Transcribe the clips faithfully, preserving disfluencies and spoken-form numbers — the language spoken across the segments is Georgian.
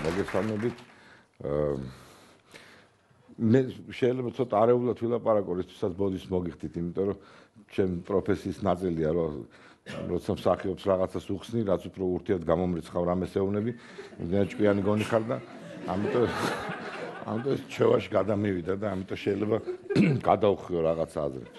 მოგესალმებით. მე შეიძლება ცოტა არეულად ვილაპარაკო, რისთვისაც ბოდის მოგიხდით, იმიტომ რომ ჩემ პროფესიის ნაწილია, რომ როცა მსახიობს რაღაცას უხსნი, რაც უფრო ურთიერთ გამომრიცხავ რამეს ეუბნები, იმდენად ჭკვიანი გონი ხარ და ამიტომ ამიტომ ჩევაში გადამივიდა და ამიტომ შეიძლება გადავხიო რაღაც აზრებს.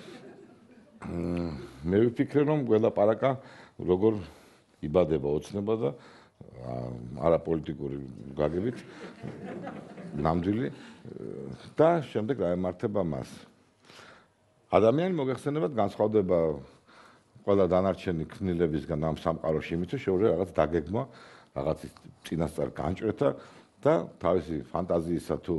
მე ვიფიქრე, რომ ველაპარაკა როგორ იბადება ოცნება და არაპოლიტიკური გაგებით ნამდვილი და შემდეგ გაემართება მას. ადამიანი მოგეხსენებათ განსხვავდება ყველა დანარჩენი ქმნილებისგან ამ სამყაროში იმით, რომ შეუძლია რაღაც დაგეგმა, რაღაც წინასწარ განჭრეთა და თავისი ფანტაზიისა თუ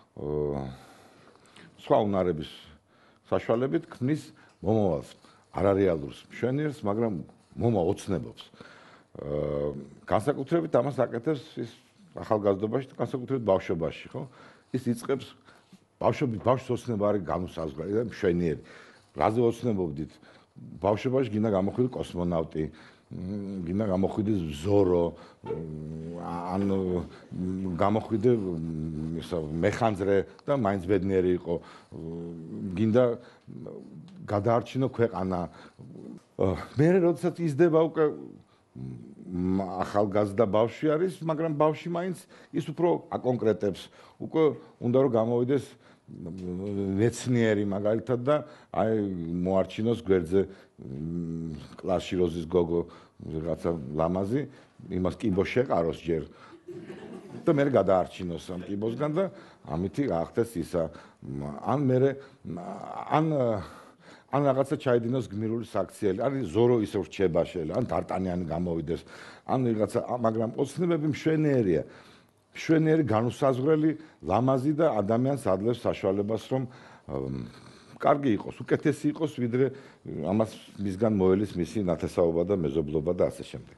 სხვა უნარების საშუალებით ქმნის მომავალს, არარეალურს, მშვენიერს, მაგრამ მომაოცნებობს. განსაკუთრებით ამას აკეთებს ის ახალგაზრდობაში და განსაკუთრებით ბავშვობაში, ხო? ის იწყებს ბავშვები ბავშვს ოცნება არის განუსაზღვრელი და მშვენიერი. რაზე ოცნებობდით? ბავშვობაში გინდა გამოხვიდე კოსმონავტი, გინდა გამოხვიდე ზორო, ან გამოხვიდე მეხანძრე და მაინც ბედნიერი იყო. გინდა გადაარჩინო ქვეყანა. მე როდესაც იზრდება უკვე ახალგაზრდა ბავშვი არის, მაგრამ ბავშვი მაინც ის უფრო აკონკრეტებს, უკვე უნდა რომ გამოვიდეს მეცნიერი მაგალითად და აი მოარჩინოს გვერდზე კლასში როზის გოგო რაღაცა ლამაზი, იმას კიბო შეყაროს ჯერ და მე გადაარჩინოს ამ კიბოსგან და ამითი ახდეს ისა. ან მე ან ან რაღაცა ჩაიდინოს გმირული საქციელი, ან ზორო ისე რჩება შეიძლება, ან დარტანიანი გამოვიდეს, ან რაღაცა, მაგრამ ოცნებები მშვენიერია. მშვენიერი განუსაზღვრელი, ლამაზი და ადამიანს ადლევს საშუალებას, რომ კარგი იყოს, უკეთესი იყოს, ვიდრე ამას მისგან მოელის მისი ნათესაობა და მეზობლობა და ასე შემდეგ.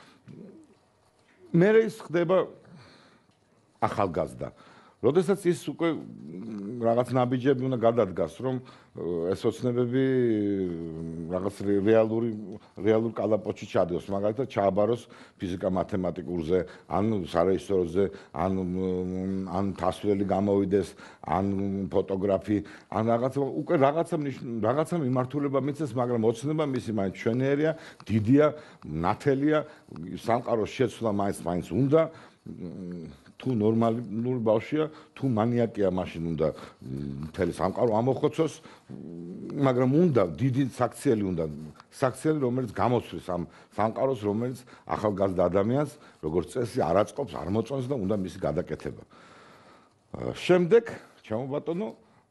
მე ის ხდება ახალგაზრდა. როდესაც ის უკვე რაღაც ნაბიჯები უნდა გადადგას, რომ ეს ოცნებები რაღაც რეალური რეალურ კალაპოტში ჩადოს, მაგალითად ჩააბაროს ფიზიკა მათემატიკურზე, ან სარეჟისოროზე, ან ან თასვლელი გამოვიდეს, ან ფოტოგრაფი, ან რაღაც უკვე რაღაცა რაღაცა მიმართულება მიცეს, მაგრამ ოცნება მისი მაინც მშვენიერია, დიდია, ნათელია, სამყაროს შეცვლა მაინც მაინც უნდა. თუ ნორმალური ბავშვია, თუ მანიაკია, მაშინ უნდა მთელი სამყარო ამოხოცოს, მაგრამ უნდა დიდი საქციელი უნდა, საქციელი, რომელიც გამოსვლის ამ სამყაროს, რომელიც ახალგაზრდა ადამიანს, როგორც წესი, არ აწყობს, არ მოწონს და უნდა მისი გადაკეთება. შემდეგ, ჩემო ბატონო,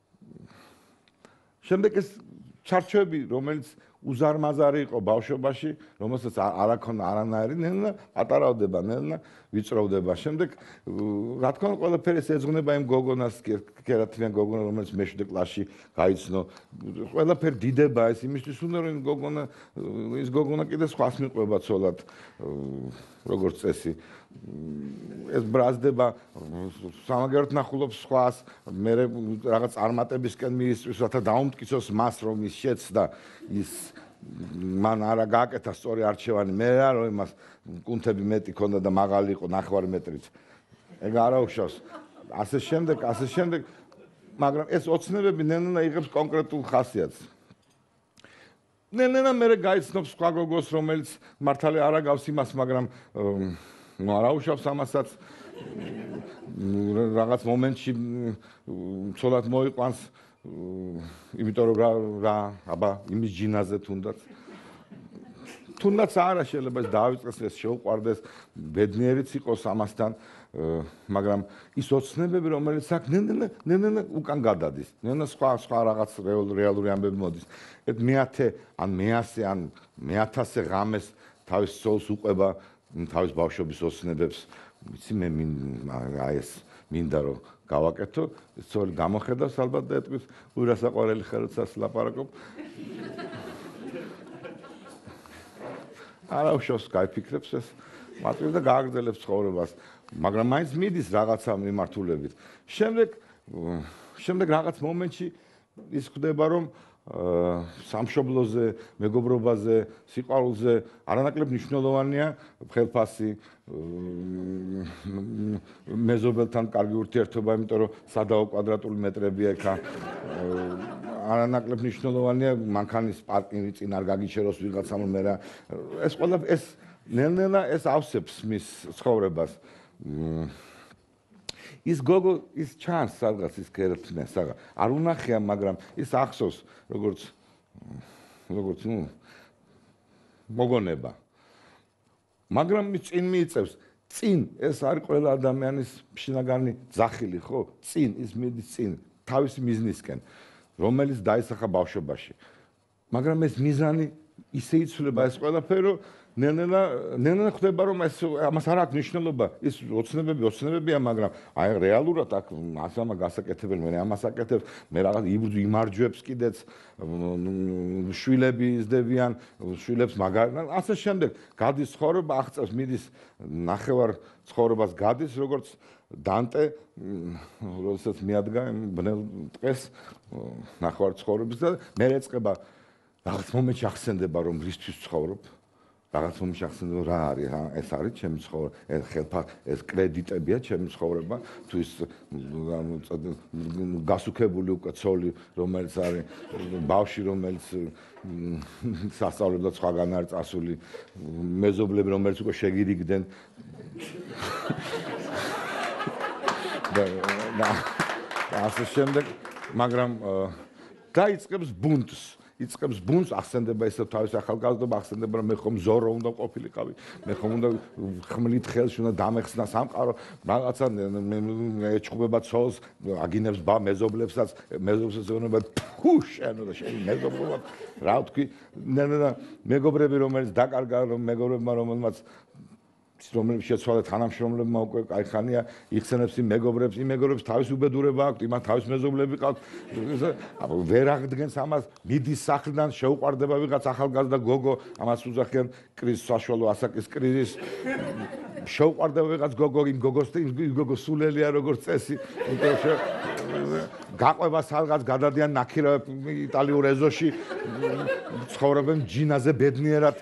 შემდეგ ეს ჩარჩოები, რომელიც უზარმაზარი იყო ბავშვობაში, რომელსაც არ აქონა არანაირი, ნელა პატარავდება, ნელა ვიწროვდება. შემდეგ, რა თქმა უნდა, ყველაფერი ეძღვნება იმ გოგონას, კერათიან გოგონა, რომელიც მეშვიდე კლასში გაიცნო. ყველაფერი დიდება ეს იმისთვის უნდა, რომ გოგონა, ის გოგონა კიდე სხვას მიყვება ცოლად, როგორც წესი. ეს ბრაზდება, სამაგერად ნახულობს სხვას, მე რაღაც წარმატებისკენ მიისწვის, რათა დაუმტკიცოს მას, რომ ის შეცდა ის მან არა გააკეთა სწორი არჩევანი, მე რა რომ იმას კუნთები მეტი ქონდა და მაღალი იყო ნახევარი მეტრით. ეგ არა უშავს. ასე შემდეგ, ასე შემდეგ, მაგრამ ეს ოცნებები ნელა იღებს კონკრეტულ ხასიათს. ნელა მე გაიცნობს სხვა გოგოს, რომელიც მართალი არ აგავს იმას, მაგრამ ну არა უშავს ამასაც რაღაც მომენტში ცოლად მოიყვანს, იმიტომ რომ რა აბა იმის ჯინაზე თუნდაც თუნდაც არა შეიძლება ეს დაავიწყდეს, ეს შეუყვარდეს, ბედნიერიც იყოს ამასთან, მაგრამ ის ოცნებები, რომელიც აქ ნელა ნელა უკან გადადის, ნელა სხვა სხვა რაღაც რეალური ამბები მოდის. ეს მეათე ან მეასე ან მეათასე ღამეს თავის ცოლს უყვება თავის ბავშვობის ოცნებებს, ვიცი მე აი ეს მინდა რომ გავაკეთო, ცოლი გამოხედავს ალბათ და ეტყვის, ურასაყვარელი ხარ როდესაც ლაპარაკობ. არა უშავს გაიფიქრებს ეს, მარტივ და გააგრძელებს ცხოვრებას, მაგრამ მაინც მიდის რაღაცა მიმართულებით. შემდეგ შემდეგ რაღაც მომენტში ის ხდება, რომ სამშობლოზე, მეგობრობაზე, სიყვარულზე არანაკლებ მნიშვნელოვანია ხელფასი, მეზობელთან კარგი ურთიერთობა, იმიტომ რომ სადაო კვადრატული მეტრებია ეხა. არანაკლებ მნიშვნელოვანია მანქანის პარკინგი წინ არ გაგიჩეროს ვიღაცამ მე რა. ეს ყველა ეს ნელ-ნელა ეს ავსებს მის ცხოვრებას. ის გოგო ის ჩანს სადღაც ის კერტნეს საგა არ უნახია მაგრამ ის ახსოვს როგორც როგორც ნუ მოგონება მაგრამ ის წინ მიიწევს წინ ეს არის ყველა ადამიანის შინაგანი ძახილი ხო წინ ის მიდის წინ თავისი მიზნისკენ რომელიც დაისახა ბავშვობაში მაგრამ ეს მიზანი ისე იცვლება ეს ყველაფერი ნელა ნელა ხდება რომ ეს ამას არ აქვს მნიშვნელობა ის ოცნებები ოცნებებია მაგრამ აი რეალურად აქ ასამა გასაკეთებელი მე ამას აკეთებ მე რაღაც იბრძვი იმარჯვებს კიდეც შვილები იზრდებიან შვილებს მაგარ ასე შემდეგ გადის ცხოვრება აღწევს მიდის ნახევარ ცხოვრებას გადის როგორც დანტე როდესაც მიადგა ბნელ ტყეს ნახევარ ცხოვრების და მე ეწყება რაღაც მომენტში ახსენდება რომ რისთვის ცხოვრობ რაღაც მომენტში ახსენდება რა არის ეს არის ჩემი ცხოვრება ეს ხელფა ეს კრედიტებია ჩემი ცხოვრება თუ ის გასუქებული უკვე ცოლი რომელიც არის ბავშვი რომელიც სასწავლებლად სხვაგან არის წასული მეზობლები რომელიც უკვე შეგირიგდნენ და ასე შემდეგ მაგრამ დაიწყებს ბუნტს იწყებს ბუნტს ახსენდება ესე თავის ახალგაზრდობა ახსენდება რომ მე ხომ ზორო უნდა ყოფილიყავი მე ხომ უნდა ხმლით ხელში უნდა დამეხსნა სამყარო რაღაცა ეჩხუბება ცოლს აგინებს ბა მეზობლებსაც მეზობლებსაც ეუბნება ფუ შენ და შენ მეზობლობა რა ვთქვი მეგობრები რომელიც დაკარგა რომ მეგობრებმა რომელმაც რომლებიც შეცვალა თანამშრომლებმა უკვე кайხანია იხსენებს იმ მეგობრებს იმ მეგობრებს თავის უბედურება აქვს იმან თავის მეზობლები ყავს ვერ აღდგენს ამას მიდის სახლიდან შეუყვარდება ვიღაც ახალგაზრდა გოგო ამას უძახიან კრიზის საშუალო ასაკის კრიზის შეუყვარდება ვიღაც გოგო იმ გოგოს იმ გოგო სულელია როგორც წესი გაყვება სადღაც გადადიან ნაქირავებ იტალიურ ეზოში ცხოვრობენ ჯინაზე ბედნიერად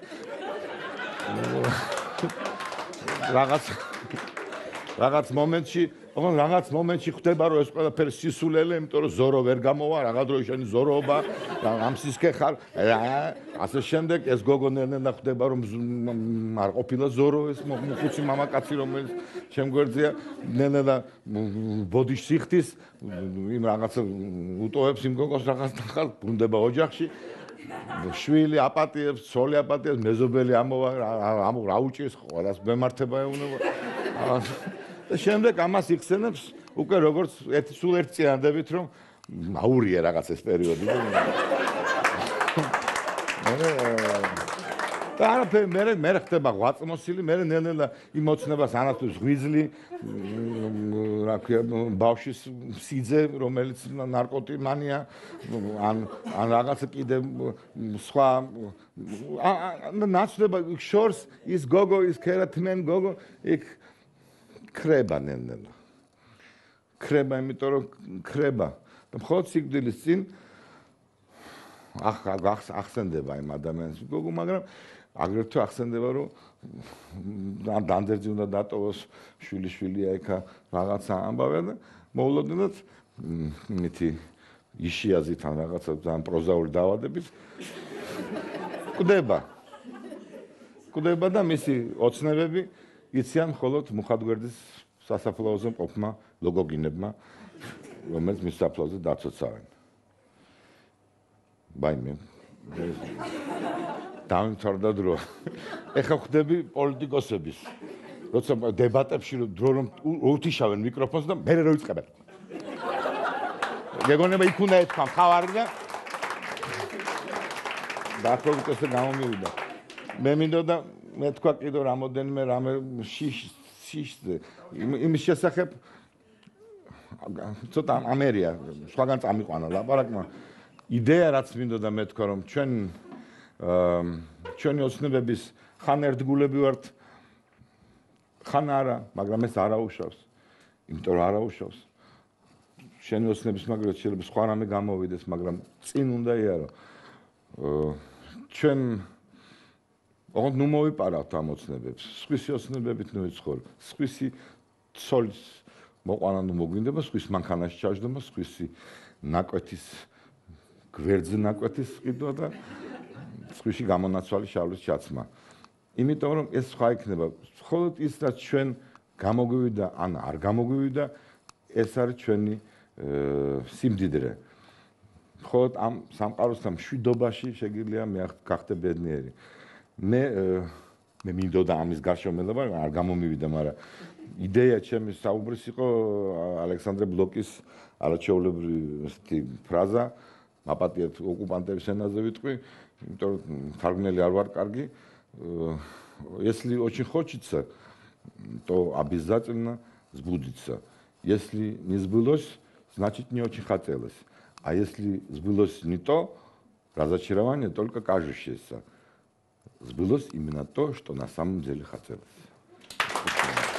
რაღაც რაღაც მომენტში, ოღონდ რაღაც მომენტში ხდება რომ ეს ყველაფერი სისულელე, იმიტომ რომ ზორო ვერ გამოვა, რაღა დრო შენი ზოროობა, ამ სისქე ხარ, ასე შემდეგ ეს გოგონერნელა ხდება რომ არ ყოფილა ზორო ეს ხუცი მამაკაცი რომელიც ჩემ გვერდზეა, ნელა ბოდიშს იხდის, იმ რაღაცა უტოვებს იმ გოგოს რაღაც ნახალ, ბრუნდება ოჯახში. შვილი აპატიებს, ცოლი აპატიებს, მეზობელი ამოვა, ამ რა უჭირს, ყველას მემართება ეუბნება. და შემდეგ ამას იხსენებს უკვე როგორც ერთი სულ ერთ წინადებით რომ აურია რაღაც ეს პერიოდი. და არაფერი მე მე ხდება ღვაწმოსილი, მე ნელ-ნელა იმოცნებას ანათებს ღვიძლი, რა ქვია, ბავშვის სიძე, რომელიც ნარკოტიმანია, ან ან რაღაცა კიდე სხვა ნაცვლება შორს ის გოგო, ის ქერათმენ გოგო, იქ ქრება ნელ-ნელა. ქრება, იმიტომ რომ ქრება. და მხოლოდ სიკვდილის წინ ახ ახსენდება იმ ადამიანს გოგო, მაგრამ აგრეთვე ახსენდება რომ დანდერძი უნდა დატოვოს შვილი-შვილია ეხა რაღაცა ამბავია და მოულოდნელად მითი იშიაზითან რაღაცა ძალიან პროზაული დაავადებით კვდება კვდება და მისი ოცნებები იციან მხოლოდ მუხათგვერდის სასაფლაოზე მყოფმა ლოგოგინებმა რომელიც მის საფლავზე დაცოცავენ ბაიმე დამთავრდა დრო. ეხლა ხდები პოლიტიკოსების. როცა დებატებში დრო რომ უთიშავენ მიკროფონს და მერე რო იწყებენ. გეგონება იქ უნდა ეთქვა მხავარი და დაფროგვიტესე გამომივიდა. მე მინდოდა მე თქვა კიდო რამოდენიმე რამე შიშ შიშზე იმის შესახებ ცოტა ამერია სხვაგან წამიყვანა ლაპარაკმა იდეა რაც მინდოდა მე თქვა რომ ჩვენ ჩვენი ოცნებების ხან ერთგულები ვართ ხან არა მაგრამ ეს არაუშავს იმიტომ რომ არაუშავს შენი ოცნების მაგრამ შეიძლება სხვა რამე გამოვიდეს, მაგრამ წინ უნდა იარო. ჩვენ ოღონდ ნუ მოვიპარავთ ამ ოცნებებს. სხვისი ოცნებებით ნუ ვიცხოვ. სხვისი ცოლის მოყვანა ნუ მოგვინდება, სხვის მანქანაში ჩაჯდომა, სხვისი ნაკვეთის გვერდზე ნაკვეთის ყიდვა და სხვისი გამონაცვალი შავლის ჩაცმა. იმიტომ რომ ეს სხვა იქნება. მხოლოდ ის რაც ჩვენ გამოგვივიდა, ან არ გამოგვივიდა, ეს არის ჩვენი სიმდიდრე. მხოლოდ ამ სამყაროსთან მშვიდობაში შეგიძლია მე გახდე ბედნიერი. მე მე მინდოდა ამის გარშემოება, არ გამომივიდა, მაგრამ იდეა ჩემი საუბრის იყო ალექსანდრე ბლოკის არაჩვეულებრივი ესეთი ფრაზა, მაპატიეთ ოკუპანტების ენაზე ვიტყვი, იმიტომ რომ თარგმნელი არ вар კარგი. Если очень хочется, то обязательно сбудется. Если не сбылось, значит не очень хотелось. А если сбылось не то, разочарование только кажущееся. Сбылось именно то, что на самом деле хотелось.